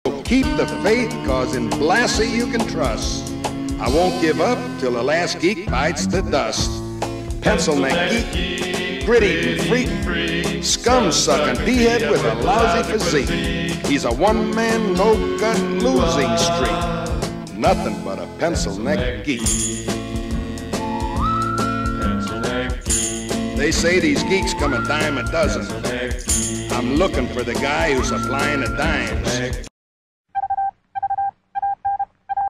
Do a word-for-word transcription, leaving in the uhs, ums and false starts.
Keep the faith, cause in Blassie you can trust. I won't give up till the last geek bites the dust. Pencil neck geek, gritty freak, scum-sucking p-head with a lousy physique. He's a one-man, no-gut losing streak. Nothing but a pencil neck geek. They say these geeks come a dime a dozen. I'm looking for the guy who's supplying the dimes.